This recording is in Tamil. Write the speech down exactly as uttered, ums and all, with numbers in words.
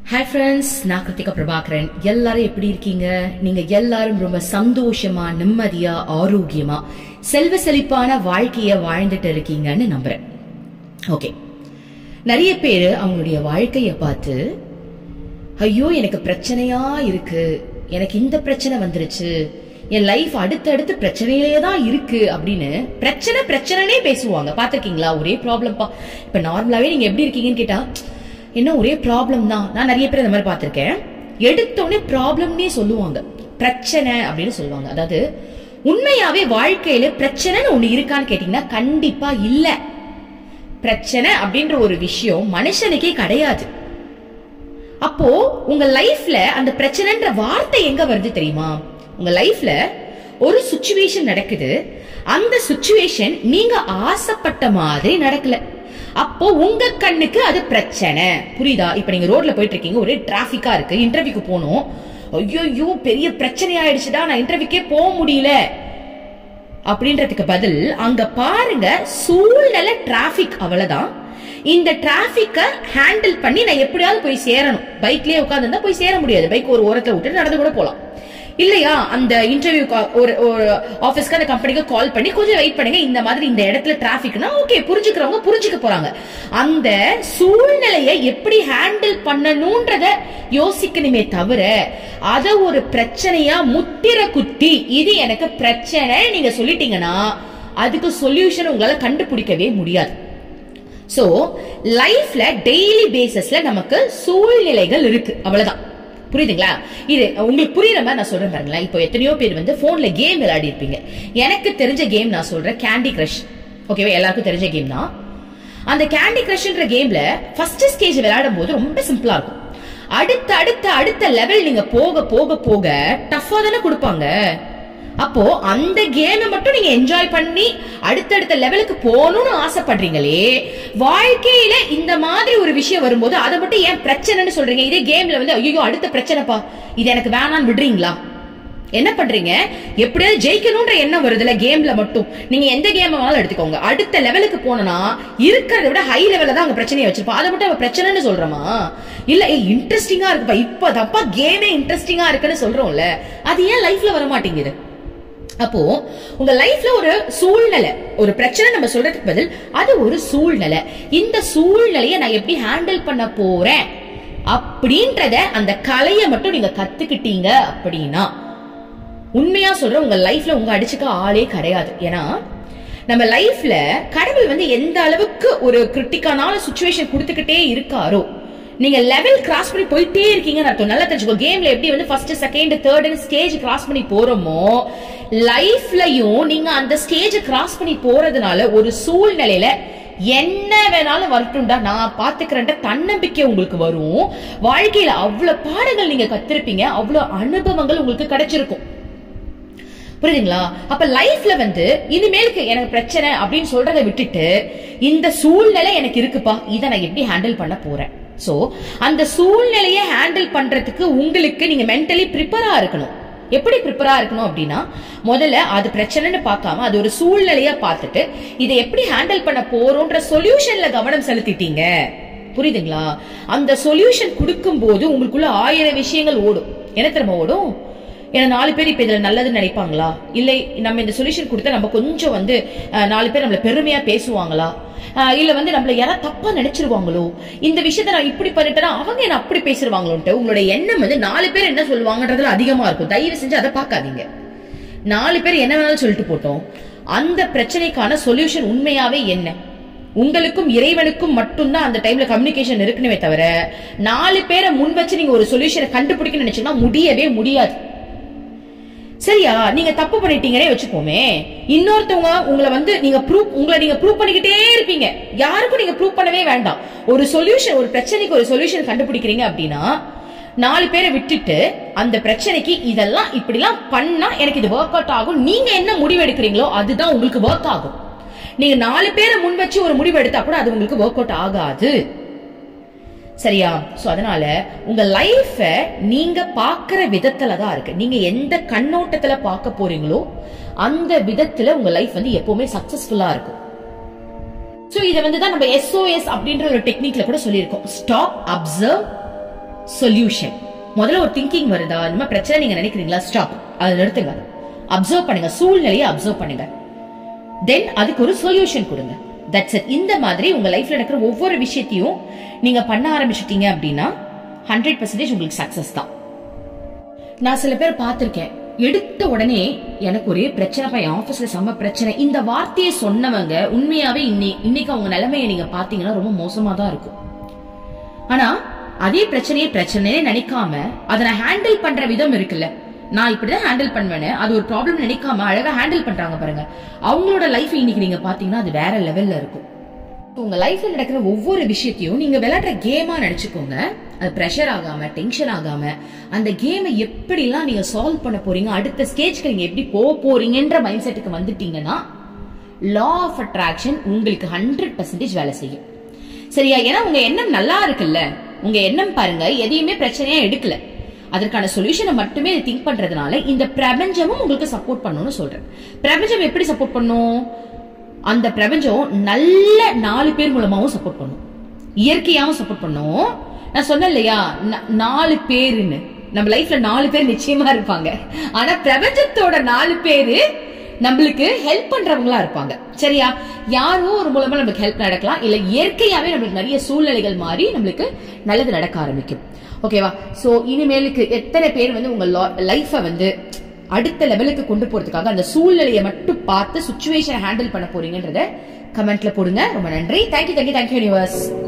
ஹாய் ஃப்ரெண்ட்ஸ், நான் கிருத்திகா பிரபாகரன். எல்லாரும் எப்படி இருக்கீங்க? நீங்க எல்லாரும் ரொம்ப சந்தோஷமா, நிம்மதியா, ஆரோக்கியமா, செல்வ செழிப்பான வாழ்க்கைய வாழ்ந்துட்டு இருக்கீங்கன்னு நம்புறேன். ஓகே, நிறைய பேரு அவங்களுடைய வாழ்க்கைய பார்த்து, ஐயோ எனக்கு பிரச்சனையா இருக்கு, எனக்கு இந்த பிரச்சனை வந்துருச்சு, என் லைஃப் அடுத்தடுத்து பிரச்சனையிலே தான் இருக்கு அப்படின்னு பிரச்சனை பிரச்சனைனே பேசுவாங்க. பாத்திருக்கீங்களா? ஒரே ப்ராப்ளம் பா. இப்ப நார்மலாவே நீங்க எப்படி இருக்கீங்கன்னு கேட்டா, என்ன ஒரே ப்ராப்ளம் தான். நான் நிறைய பேர் இந்த மாதிரி பாத்திருக்கேன். எடுத்தோடனே ப்ராப்ளம்னே சொல்லுவாங்க, பிரச்சனை அப்படின்னு சொல்லுவாங்க. அதாவது உண்மையாவே வாழ்க்கையில பிரச்சனைன்னு ஒண்ணு இருக்கான்னு கேட்டீங்கன்னா கண்டிப்பா இல்ல. பிரச்சனை அப்படின்ற ஒரு விஷயம் மனுஷனுக்கே கிடையாது. அப்போ உங்க லைஃப்ல அந்த பிரச்சனைன்ற வார்த்தை எங்க வருது தெரியுமா? உங்க லைஃப்ல ஒரு சிச்சுவேஷன் நடக்குது, அந்த சிச்சுவேஷன் நீங்க ஆசைப்பட்ட மாதிரி நடக்கல, அப்போ உங்க கண்ணுக்கு அது பிரச்சனை. புரியுதா? இப்ப நீங்க ரோட்ல போயிட்டு இருக்கீங்க, ஒரே டிராபிக்கா இருக்கு, இன்டர்வியூக்கு போகணும், ஐயோ பெரிய பிரச்சனை ஆயிடுச்சுடா, நான் இன்டர்வியூக்கே போக முடியல அப்படின்றதுக்கு பதில் அங்க பாருங்க சூழ்நிலை டிராபிக், அவ்வளவுதான். இந்த டிராபிக்க ஹேண்டில் பண்ணி நான் எப்படியாவது போய் சேரணும். பைக்லயே உட்கார்ந்து இருந்தா போய் சேர முடியாது, பைக் ஒரு ஓரத்துல விட்டு நடந்து கூட போலாம் இல்லையா? அந்த இன்டர்வியூ ஒரு ஆபீஸ்க்கு அந்த கம்பெனிக்கு கால் பண்ணி கொஞ்சம் வெயிட் பண்ணுங்க, இந்த மாதிரி இந்த இடத்துல டிராபிக்னா ஓகே, புரிஞ்சுக்கிறவங்க புரிஞ்சுக்க போறாங்க. அந்த சூழ்நிலையை எப்படி ஹேண்டில் பண்ணணும்ன்றத யோசிக்கணுமே தவிர அத ஒரு பிரச்சனையா முத்திர குத்தி இது எனக்கு பிரச்சனை நீங்க சொல்லிட்டீங்கன்னா அதுக்கு சொல்யூஷன் உங்களால கண்டுபிடிக்கவே முடியாது. சோ லைஃப்ல டெய்லி பேசிஸ்ல நமக்கு சூழ்நிலைகள் இருக்கு, அவ்வளவுதான். புரியுதுங்களா? இது உங்களுக்கு புரியுற மாதிரி நான் சொல்றேன் பாருங்களேன். இப்போ எத்தனையோ பேர் வந்து போன்ல கேம் விளையாடி இருப்பீங்க. எனக்கு தெரிஞ்ச கேம் நான் சொல்றேன், கேண்டி கிரஷ். ஓகேவா? எல்லாருக்கும் தெரிஞ்ச கேம் தான். அந்த கேண்டி கிரஷ்ன்ற கேம்ல ஃபர்ஸ்ட் ஸ்டேஜ் விளையாடும் போது ரொம்ப சிம்பிளா இருக்கும். அடுத்த அடுத்த அடுத்த லெவல் நீங்க போக போக போக டஃபா தானே கொடுப்பாங்க. அப்போ அந்த கேமை மட்டும் நீங்க என்ஜாய் பண்ணி அடுத்தடுத்த லெவலுக்கு போகணும்னு ஆசைப்படுறீங்களே, வாழ்க்கையில இந்த மாதிரி ஒரு விஷயம் வரும்போது அதை மட்டும் ஏன் பிரச்சனைன்னு சொல்றீங்க? இதே கேம்ல வந்து ஐயோ அடுத்த பிரச்சனைப்பா, இது எனக்கு வேணான்னு விடுறீங்களா? என்ன பண்றீங்க? எப்படியாவது ஜெயிக்கணும்ன்ற எண்ணம் வருதுல கேம்ல மட்டும். நீங்க எந்த கேம் வேணாலும் எடுத்துக்கோங்க, அடுத்த லெவலுக்கு போனா இருக்கிறத விட ஹை லெவல்ல தான் அங்க பிரச்சனையை வச்சிருப்பா. அதை மட்டும் பிரச்சனைன்னு சொல்றோமா? இல்ல இன்ட்ரெஸ்டிங்கா இருக்குப்பா, இப்ப தப்பா கேமே இன்ட்ரெஸ்டிங்கா இருக்குன்னு சொல்றோம்ல, அது ஏன் லைஃப்ல வர மாட்டேங்குது? அப்போ உங்க லைஃப்ல ஒரு சூழ்நிலை, ஒரு பிரச்சனை நம்ம சொல்றதுக்கு பதில் அது ஒரு சூழ்நிலை. இந்த சூழ்நிலையை நான் எப்படி ஹேண்டில் பண்ண போறேன் அப்படின்றத அந்த கலையை மட்டும் நீங்க கத்துக்கிட்டீங்க அப்படின்னா, உண்மையா சொல்ற உங்க லைஃப்ல உங்க அடிச்சுக்க ஆளே கிடையாது. ஏன்னா நம்ம லைஃப்ல கடவுள் வந்து எந்த அளவுக்கு ஒரு கிரிட்டிக்கான சிச்சுவேஷன் கொடுத்துக்கிட்டே இருக்காரோ, நீங்க லெவல் கிராஸ் பண்ணி போயிட்டே இருக்கீங்கன்னு அர்த்தம். நல்லா தெரிஞ்சுக்கோ, கேம்ல எப்படி வந்து first second third stage cross பண்ணி போறோமோ, லைஃப்லயும் நீங்க அந்த ஸ்டேஜ் கிராஸ் பண்ணி போறதுனால ஒரு சூழ்நிலையில என்ன வேணாலும் வரட்டும்டா நான் பாத்துக்கிறேன் தன்னம்பிக்கை உங்களுக்கு வரும். வாழ்க்கையில அவ்வளவு பாடங்கள் நீங்க கத்திருப்பீங்க, அவ்வளவு அனுபவங்கள் உங்களுக்கு கிடைச்சிருக்கும். புரியுதுங்களா? அப்ப லைஃப்ல வந்து இனிமேலுக்கு எனக்கு பிரச்சனை அப்படின்னு சொல்றதை விட்டுட்டு இந்த சூழ்நிலை எனக்கு இருக்குப்பா, இதை நான் எப்படி ஹேண்டில் பண்ண போறேன். சோ அந்த சூழ்நிலையை ஹேண்டில் பண்றதுக்கு உங்களுக்கு நீங்க மென்டலி ப்ரிப்பேரா இருக்கணும். எப்படி ப்ரிப்பேரா இருக்கணும் அப்படின்னா, முதல்ல அது பிரச்சனைன்னு பார்க்காம அது ஒரு சூழ்நிலையா பார்த்துட்டு இதை எப்படி ஹேண்டில் பண்ண போறோம்ன்ற சொல்யூஷன்ல கவனம் செலுத்திட்டீங்க. புரியுதுங்களா? அந்த சொல்யூஷன் கொடுக்கும் போது உங்களுக்குள்ள ஆயிரம் விஷயங்கள் ஓடும். என்ன தெரியுமா ஓடும்? ஏன்னா நாலு பேர் இப்ப இதுல நல்லதுன்னு நினைப்பாங்களா, இல்லை நம்ம இந்த சொல்யூஷன் கொடுத்தா நம்ம கொஞ்சம் வந்து நாலு பேர் நம்மள பெருமையா பேசுவாங்களா, இல்ல வந்து நம்மள யாராவது தப்பா நினைச்சிருவாங்களோ, இந்த விஷயத்த நான் இப்படி பண்ணிட்டேன்னா அவங்க என்ன அப்படி பேசிருவாங்களோன்ட்டு உங்களோட எண்ணம் வந்து நாலு பேர் என்ன சொல்லுவாங்கன்றதுல அதிகமா இருக்கும். தயவு செஞ்சு அதை பார்க்காதீங்க. நாலு பேர் என்ன வேணாலும் சொல்லிட்டு போட்டோம், அந்த பிரச்சனைக்கான சொல்யூஷன் உண்மையாவே என்ன, உங்களுக்கும் இறைவனுக்கும் மட்டும்தான் அந்த டைம்ல கம்யூனிகேஷன் இருக்குன்னு தவிர நாலு பேரை முன் வச்சு நீங்க ஒரு சொல்யூஷனை கண்டுபிடிக்க நினைச்சீங்கன்னா முடியவே முடியாது. சரியா? நீங்க தப்பு பண்ணிட்டீங்கன்னே வச்சுக்கோமே, இன்னொருத்தவங்க உங்களை வந்து நீங்க ப்ரூவ் உங்களை நீங்க ப்ரூவ் பண்ணிக்கிட்டே இருப்பீங்க. யாருக்கும் நீங்க ப்ரூவ் பண்ணவே வேண்டாம். ஒரு சொல்யூஷன், ஒரு பிரச்சனைக்கு ஒரு சொல்யூஷன் கண்டுபிடிக்கிறீங்க அப்படின்னா நாலு பேரை விட்டுட்டு அந்த பிரச்சனைக்கு இதெல்லாம் இப்படி எல்லாம் பண்ணா எனக்கு இது ஒர்க் அவுட் ஆகும், நீங்க என்ன முடிவு எடுக்கிறீங்களோ அதுதான் உங்களுக்கு ஒர்க் ஆகும். நீங்க நாலு பேரை முன் வச்சு ஒரு முடிவு எடுத்தா கூட அது உங்களுக்கு ஒர்க் அவுட் ஆகாது. சரியா? சோ அதனால உங்க லைஃப நீங்க பாக்குற விதத்துல தான் இருக்கு. நீங்க எந்த கண்ணோட்டத்துல பார்க்க போறீங்களோ அந்த விதத்துல உங்க லைஃப் வந்து எப்பவுமே சக்சஸ்ஃபுல்லா இருக்கும். சோ இத வந்து தான் நம்ம எஸ் ஓ எஸ் அப்படின்ற ஒரு டெக்னிக்ல கூட சொல்லியிருக்கோம். Stop, observe, solution. முதல்ல ஒரு திங்கிங் வருதா, இந்த மாதிரி பிரச்சனை நீங்க நினைக்கிறீங்களா, ஸ்டாப், அதை நிறுத்துங்க. அப்சர்வ் பண்ணுங்க, சூழ்நிலையை அப்சர்வ் பண்ணுங்க. தென் அதுக்கு ஒரு சொல்யூஷன் கொடுங்க. That's it. இந்த மாதிரி உங்க லைஃப்ல நடக்கிற ஒவ்வொரு விஷயத்தையும் நீங்க பண்ண ஆரம்பிச்சிட்டீங்க அப்படின்னா ஹண்ட்ரட் பர்சன்டேஜ் உங்களுக்கு சக்சஸ் தான். நான் சில பேர் பார்த்திருக்கேன், எடுத்த உடனே எனக்கு ஒரே பிரச்சனை, பையன் ஆபீஸ்ல செம்ம பிரச்சனை, இந்த வார்த்தையை சொன்னவங்க உண்மையாவே இன்னைக்கு அவங்க நிலைமையை நீங்க பாத்தீங்கன்னா ரொம்ப மோசமா தான் இருக்கும். ஆனா அதே பிரச்சனையே பிரச்சனையே நினைக்காம அதை நான் ஹேண்டில் பண்ற விதம் இருக்குல்ல, நான் இப்படிதான் ஹேண்டில் பண்ணுவேன்னு அது ஒரு ப்ராப்ளம் நினைக்காம அழகா ஹேண்டில் பண்றாங்க பாருங்க, அவங்களோட லைஃப் இன்னைக்கு நீங்க பாத்தீங்கன்னா அது வேற லெவல்ல இருக்கும். உங்க லைஃப்ல நடக்கிற ஒவ்வொரு விஷயத்தையும் நீங்க விளையாடுற கேமா நினைச்சுக்கோங்க. அது பிரஷர் ஆகாம, டென்ஷன் ஆகாம, அந்த கேமை எப்படிலாம் நீங்க சால்வ் பண்ண போறீங்க, அடுத்த ஸ்டேஜ்க்கு நீங்க எப்படி போக போறீங்கன்ற மைண்ட் செட்டுக்கு வந்துட்டீங்கன்னா லா ஆஃப் அட்ராக்ஷன் உங்களுக்கு ஹண்ட்ரட் பர்சன்டேஜ் வேலை செய்யும். சரியா? ஏன்னா உங்க எண்ணம் நல்லா இருக்குல்ல, உங்க எண்ணம் பாருங்க எதையுமே பிரச்சனையா எடுக்கல, அதற்கான சொல்யூஷனை மட்டுமே திங்க் பண்றதுனால இந்த பிரபஞ்சமும் உங்களுக்கு சப்போர்ட் பண்ணணும்னு சொல்றேன். பிரபஞ்சம் எப்படி சப்போர்ட் பண்ணும்? அந்த பிரபஞ்சம் நல்ல நாலு பேர் மூலமாவும் சப்போர்ட் பண்ணும், இயற்கையாவும் சப்போர்ட் பண்ணும். நான் சொன்னேன் இல்லையா, நாலு பேருன்னு, நம்ம லைஃப்ல நாலு பேர் நிச்சயமா இருப்பாங்க. ஆனா பிரபஞ்சத்தோட நாலு பேரு நம்மளுக்கு ஹெல்ப் பண்றவங்களா இருப்பாங்க. சரியா? யாரோ ஒரு மூலமா நமக்கு ஹெல்ப் நடக்கலாம், இல்ல இயற்கையாவே நம்மளுக்கு நிறைய சூழ்நிலைகள் மாறி நம்மளுக்கு நல்லது நடக்க ஆரம்பிக்கும். ஓகேவா? சோ இனிமேலுக்கு எத்தனை பேர் வந்து உங்க லைஃப வந்து அடுத்த லெவலுக்கு கொண்டு போறதுக்காக அந்த சூழ்நிலையை மட்டும் பார்த்து சுச்சுவேஷனை ஹேண்டில் பண்ண போறீங்கன்றத கமெண்ட்ல போடுங்க. ரொம்ப நன்றி. Thank you thank you thank you universe.